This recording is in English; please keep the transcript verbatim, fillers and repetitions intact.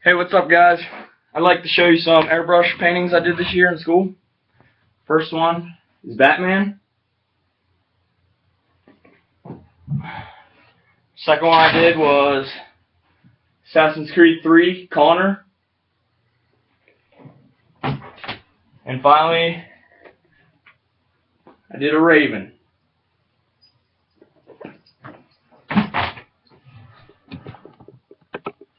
Hey, what's up, guys? I'd like to show you some airbrush paintings I did this year in school. First one is Batman. Second one I did was Assassin's Creed three, Connor. And finally, I did a Raven.